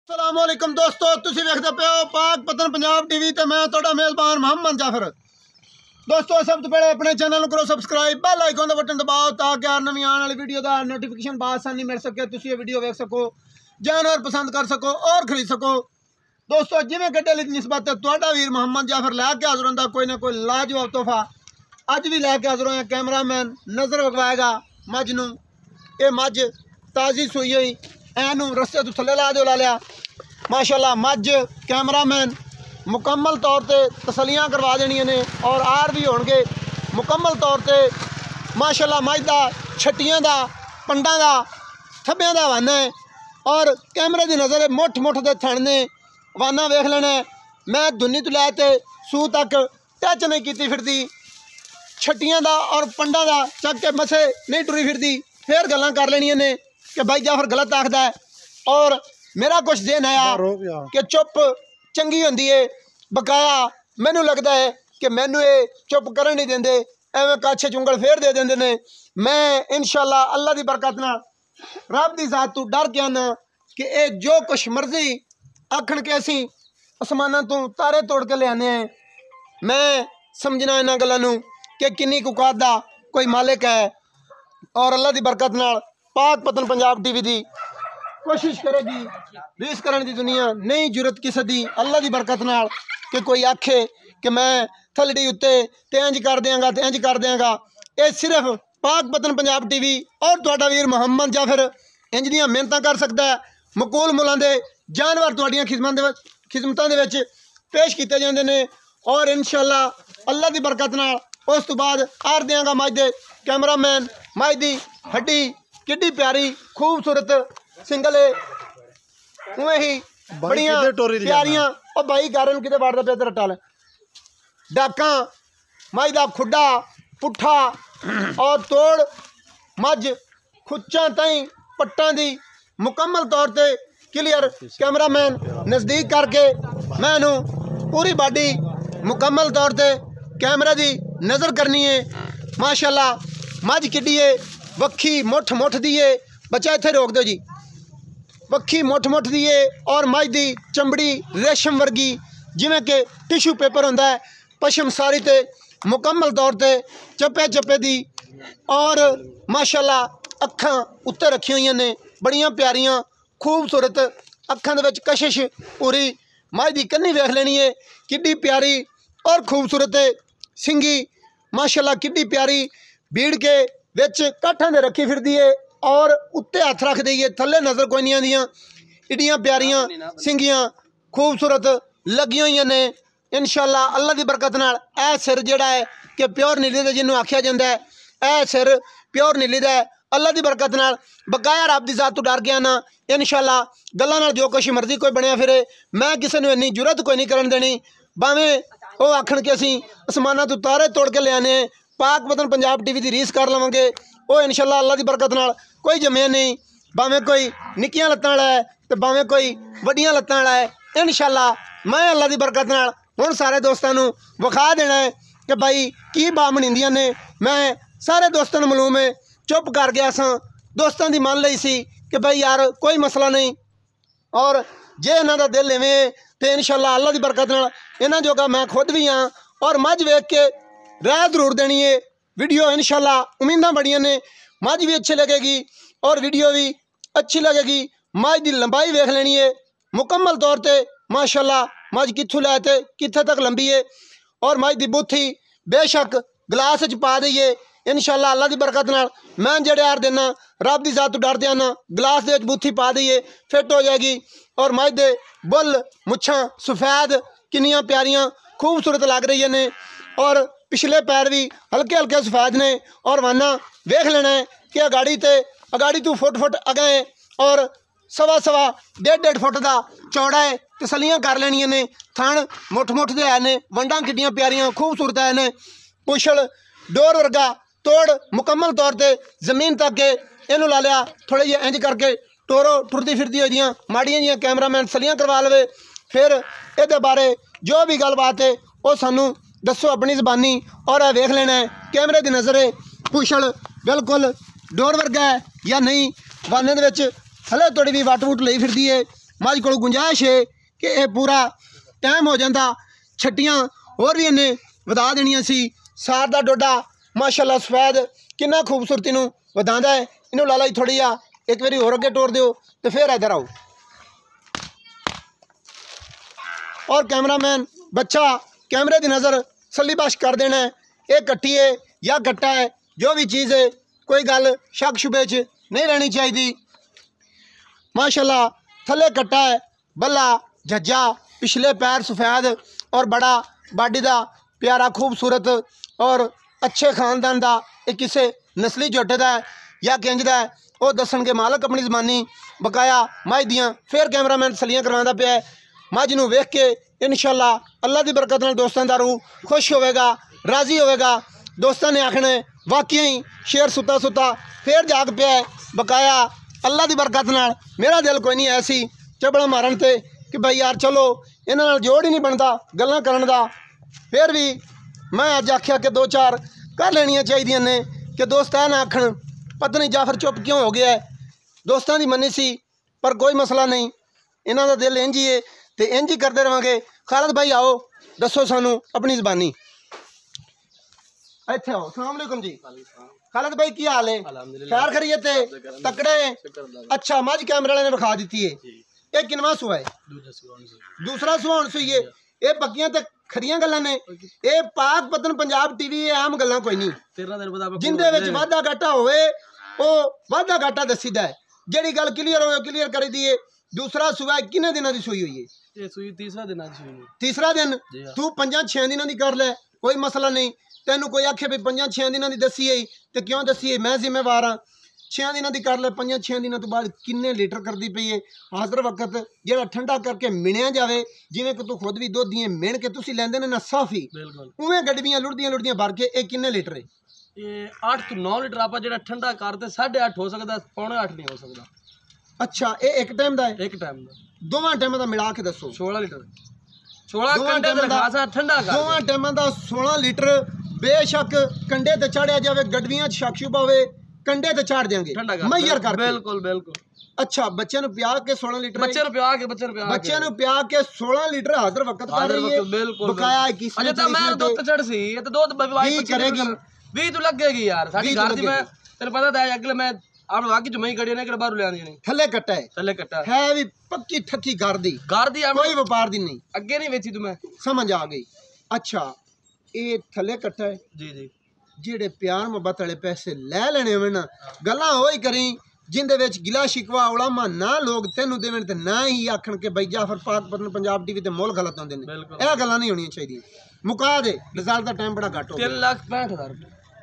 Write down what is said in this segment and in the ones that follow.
अस्सलामुअलैकुम दोस्तों, तुसीं वेखदे पे हो पाक पतन पंजाब टीवी ते मैं तुहाडा मेज़बान मोहम्मद जाफर। दोस्तों सब तो पहले अपने चैनल करो सब्सक्राइब, बेल आइकन का बटन दबाओ ताकि हर नवी आने वाली वीडियो का नोटिफिकेशन आसानी मिल सके, तुसीं ये वीडियो वेख सको, जानवर पसंद कर सको और खरीद सको। दोस्तों जिवें गड्डे दी निस्बत तुहाडा वीर मोहम्मद जाफर लैके हाज़र हुंदा कोई ना कोई लाजवाब तोहफा अज भी लैके हाज़र होया। कैमरामैन नज़र वगवाएगा मझ नूं, ये मझ ताज़ी सूई हुई एनू रस्ते तो थले ला दो ला लिया माशाल्लाह। मझ कैमरामैन मुकम्मल तौर पर तसलियाँ करवा देनिया ने और आर भी होणगे मुकम्मल तौर पर माशाल्लाह। मझ का छट्टियां का पंडा का थब्बियां का वाना है और कैमरे की नज़र मुठ मुठ के थण ने वाना वेख लेना। मैं दुनी तो लैके सूह तक टच नहीं की फिरती, छट्टियां का और पंडा का चक के मसे नहीं टुरी फिरती, फिर गल्लां कर लेनिया ने कि भाई जाफर गलत आखदा है। और मेरा कुछ दिन आया कि चुप चंगी होंदी है, बकाया मैनू लगता है कि मैनू ये चुप करन नहीं देंदे, एवें काछे चुंगल फेर दे देंदे ने। मैं इंशाल्लाह अल्लाह की बरकत नाल रब की जात तू डर के आना कि ये जो कुछ मर्जी आखण के असीं आसमानां तो तारे तोड़ के ले आने हैं। मैं समझना इन्हां गल्लां नूं कि किन्नी कुकात दा कोई मालिक है और अल्लाह की बरकत नाल पाक पतन पंजाब टीवी की कोशिश करेगी रीस करने की दुनिया नहीं जरूरत किसी की अल्लाह की बरकत नाल कि कोई आखे कि मैं थलड़ी उत्ते ते इंज कर देंगा ते इंज कर देंगा। ये सिर्फ पाक पतन पंजाब टीवी और तुहाडा वीर मोहम्मद जाफर इंज दियां मेहनतां कर सकता है। मकूल मुलां दे जानवर तुहाडियां खिदमतां दे विच पेश किए जाते हैं और इंशाल्लाह अल्लाह की बरकत नाल उस तो बाद आर देंगा मझ दे कैमरामैन मझ दी हड्डी किड्डी प्यारी खूबसूरत सिंगल है उवें ही बड़ियां प्यारियां और भाई गारन किते बाड़दा पे तेरा टल डाका मझ दा खुड्डा पुट्ठा और तोड़ मझ खुच्चां ताई पट्टां दी मुकम्मल तौर पर क्लीयर कैमरामैन नज़दीक करके मैं पूरी बाडी मुकम्मल तौर पर कैमरे की नज़र करनी है। माशाल्लाह मझ किड्डी है, वक्खी मुठ मुठ दी है, बच्चा इत्थे रोक दो जी, वक्खी मुठ मुठ दी है और मझ दी चमड़ी रेशम वर्गी जिमें कि टिशू पेपर होंदा है, पशम सारी ते मुकम्मल तौर पर चप्पे चप्पे दी और माशाल्लाह अखां उत्ते रखी हुई ने बड़ियां प्यारियां खूबसूरत अखां दे विच कशिश पूरी। मझ दी कन्नी वेख लेनी है किड्डी प्यारी और खूबसूरत सिंगी माशाल्लाह, किड्डी प्यारी भीड़ के विच काठां दे रखी फिरदी है और उत्ते हथ रख दी है, थले नज़र कोई नहीं आंदियां। इड्डियां प्यारियां सिंगियां खूबसूरत लगी हुई ने इंशाल्लाह अल्लाह की बरकत नाल। ए सिर जिहड़ा है कि प्योर नीली दा जिन्हों आख्या जाता है, ए सिर प्योर नीली दा है अल्लाह की बरकत नाल। बकाया रब की जात तो डर गया ना इंशाल्लाह गल्लां नाल जो कुछ मर्जी कोई बनया फिरे, मैं किसी ने इन्नी जरूरत कोई नहीं करन देनी। भावें वो आखण के असीं आसमानां तो तारे तोड़ के ले आने पाक पतन पंजाब टीवी की रीस कर लवांगे, वो इंशाल्लाह अल्लाह की बरकत नाल कोई जम्मिया नहीं। भावें कोई निक्कियां लत्तां वाला है तो भावें कोई वड्डियां लत्तां वाला है, इंशाल्लाह मैं अल्लाह की बरकत नाल हुण सारे दोस्तां नूं विखा देना है कि भाई की बा मनींदियां ने। मैं सारे दोस्तों नूं मालूम है, चुप कर गया सां, दोस्तों की मान लई सी कि भाई यार कोई मसला नहीं और जे इन्हां दा दिल इवें तो इंशाल्लाह अल्लाह की बरकत नाल इन्हां जोगा मैं खुद भी हाँ और मझ वेख के राय जरूर देनी है। वीडियो इंशाल्लाह उम्मीदां बड़ियां ने, मझ भी अच्छी लगेगी और वीडियो भी अच्छी लगेगी। मझ की लंबाई वेख लेनी है मुकम्मल तौर पर माशाल्लाह, मझ कित्थों लैते कित्थे तक लंबी है और मझ की बुत्थी बेशक गिलास च पा दईए इंशाल्लाह अल्लाह की बरकत नाल। मैं जेड़े यार देना रब की जात तो डरदे आना गिलास दे बुत्थी पा दईए फिट हो जाएगी। और मझ दे बुल मुछां सफेद किन्नियां प्यारियां खूबसूरत लग रही ने और पिछले पैर भी हल्के हल्के सफेद ने और वाना वेख लेना है कि अगाड़ी तू फुट फुट अगे और सवा सवा डेढ़ फुट का चौड़ा है। तसलियां कर लेनिया ने, थण मुठ मुठ दे है ने, वंडां किड्डियां प्यारियां खूबसूरत है ने, पुछल डोर वर्गा तोड़ मुकम्मल तौर पर जमीन तक के इनू ला लिया। थोड़े जे इंज करके टोरो टुरदी फिरदी होदियां माड़ियां जियां कैमरामैन सलियां करवा लवे। फिर ये बारे जो भी गलबात है वो सानू दसो अपनी जबानी और वेख लेना है कैमरे की नज़र है पुछल बिल्कुल डोर वर्गा है या नहीं। वाने दे विच हले थोड़ी भी वट वुट लई फिरदी है मझ को गुंजाइश है कि यह पूरा टाइम हो जाता छट्टियां होर भी इन्हें वधा देनियां सी। सार दा डोडा माशाअल्लाह सफेद कितना खूबसूरती नूं वधांदा है। इन्हों लाला जी थोड़ी आ एक बारी होर अगे टोर दिओ तो फिर इधर आओ। और कैमरामैन बच्चा कैमरे की नज़र सलीबश कर देना है। ये कट्टी है या कट्टा है, जो भी चीज़ है कोई गल शक शुबे च नहीं रहनी चाहिए। माशाल्लाह थले कट्टा है, बल्ला झज्जा, पिछले पैर सफ़ेद और बड़ा बाडी का प्यारा खूबसूरत और अच्छे खानदान का एक किसे नस्ली झोटे का है या किंज का है वो दसन के मालक अपनी जबानी बकाया मझ दियाँ फिर कैमरामैन सलियाँ करवाता पाया है। मझ नूं वेख के इंशाअल्लाह अल्लाह की बरकत नाल दोस्तों का रूह खुश होगा, राजी होगा। दोस्तों ने आखना है वाकई शेर सुता सुता फिर जाग पाया है। बकाया अल्लाह की बरकत नाल मेरा दिल कोई नहीं ऐसी चबड़ा मारन ते कि भाई यार चलो इन्हां नाल जोड़ ही नहीं बनता गल्लां करन दा। फिर भी मैं अज आख्या कि दो चार कर लेनियां चाहिए ने कि दोस्त ऐ ना आखन पता नहीं जाफर चुप क्यों हो गया है। दोस्तों की मन्नी सी पर कोई मसला नहीं, इन्हां दा दिल इंज ही है तो इंज ही करते रहांगे। खालिद भाई आओ दसो सानू अपनी जबानी। इत्थे आओ। अस्सलाम वालेकुम जी। खालिद भाई की हाल है? खैर खैरियत है? तकड़े हैं? अच्छा मझ कैमरे वाले ने विखा दी है। ये किनवा सुआ है? दूसरा सुआ हुण सुई है। ये पक्कियां ते खरियां गल्लां ने। ये पाक पतन पंजाब टीवी आम गल्लां कोई नहीं जिंदे विच वाधा घाटा होवे वो वाधा घाटा दसीदा है। जिहड़ी गल क्लीयर होवे क्लीयर करी दी है। दूसरा सुआ किन्ने दिनां दी सुई हुई है? ये सुई तीसरा दिन आज सुई। तीसरा दिन तू 5-6 दिनों की कर ले कोई मसला नहीं। तेनू कोई आखे भी 5-6 दिनों की दसी है तो क्यों दसी है, मैं जिम्मेवार हाँ। 6 दिनों की कर ले, 5-6 दिनों तो बाद किन्ने लीटर करती पई है। हाजर वक्त जो ठंडा करके मिणिया जाए जिवें कि तू खुद भी दुध दिए मिण के तुसीं लैंदे ने ना साफी उवें गड्डियां लुड़दियां लुड़दियां भर के ये किन्ने लीटर है? ये 8 तो 9 लीटर आप जो ठंडा करते 8.5 हो सकता, 7.25 नहीं हो सकता। अच्छा ये एक टाइम का है? एक टाइम का। दोवां टाइम का मिला के दसो। 16 लीटर 16 कंडे ते खासा ठंडा कर। दोवां टाइम का 16 लीटर बेशक कंडे ते चढ़िया जाए गड्डियां शक शुबा होवे कंडे ते चढ़ देंगे मैयर करके। बिल्कुल बिल्कुल। अच्छा बच्चे पिया के 16 लीटर बच्चे नु पिया के 16 लीटर हाजिर वक्त कर रही है। बिल्कुल बकाया अजे तो मैं दुध चढ़ सी ये तो दुध वाई करेगी 20 तो लगेगी यार साडी घर दी। मैं तेरे पता है अगले मैं आप वाकी जमई खड़ी ने कि बाहर ले आंदी नहीं। थल्ले कट्टा है भी पक्की ठक्की घर दी कोई व्यापार दी नहीं अगे नहीं बेची तू। मैं समझ आ गई। अच्छा ये थल्ले कट्टा है जी जी। जेड़े प्यार मोहब्बत वाले पैसे ले लेने होवे ना गल्लां होई करी जिंदे विच गिला शिकवा उलामा ना लोग तेनू देवन ते ना ही आखण के भाई जाफर पाक पतन पंजाब टीवी ते मोल गलत होंदे ने। ए गल्लां नहीं होनी चाहिए। मुका दे रिजल्ट दा टाइम बड़ा घट हो गया। 3,65,000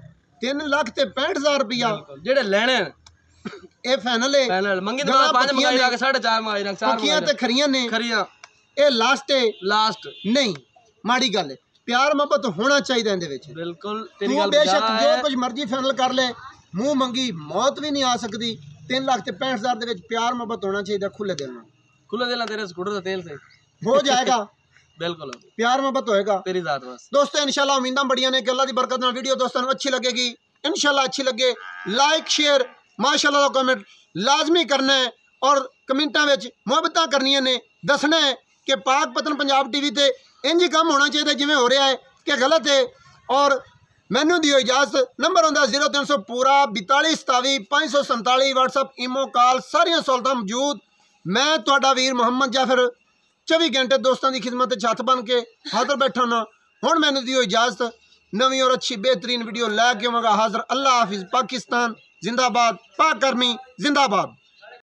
3,65,000 रुपया जेड़े लेने ए फाइनल है। फाइनल मंगी तो 5 मंगाई ला के 4.5 मंगाई ला 4 पक्कियां ते खरियां ने खरियां। ए लास्ट है लास्ट नहीं माड़ी गल है। प्यार मोहब्बत होना चाहिए इंदे विच। बिल्कुल तेरी गल बेशक जो कुछ मर्जी फाइनल कर ले मुंह मंगी मौत भी नहीं आ सकती। 3,65,000 दे विच प्यार मोहब्बत होना चाहिए खुले दिल नाल। खुले दिल नाल तेरे स्कूटर दा तेल से हो जाएगा। बिल्कुल प्यार मोहब्बत होएगा तेरी जात बस। दोस्तों इंशाल्लाह उम्मीदां बड़ियां ने कि अल्लाह दी बरकत नाल वीडियो दोस्तों नूं अच्छी लगेगी। इंशाल्लाह अच्छी लगे लाइक शेयर माशाल्लाह दा कमेंट लाजमी करना है और कमेंटां विच मुहब्बतां करनियां ने दसना है कि पाक पतन पंजाब टीवी ते इंज ही काम होना चाहिए जिवें हो रहा है कि गलत है। और मैनू दियो इजाजत। नंबर होंदा 0300 पूरा 42 27 547 व्हाट्सअप ईमो कॉल सारियां सहूलतां मौजूद। मैं तुहाडा वीर मुहम्मद जाफर 24 घंटे दोस्तों की खिदमत छत बन के हाजिर बैठा ना। हुण मैनू दियो इजाजत। नवी और अच्छी बेहतरीन वीडियो लैके आवांगा हाजिर। अल्लाह हाफिज़। पाकिस्तान जिंदाबाद, पाक आर्मी जिंदाबाद।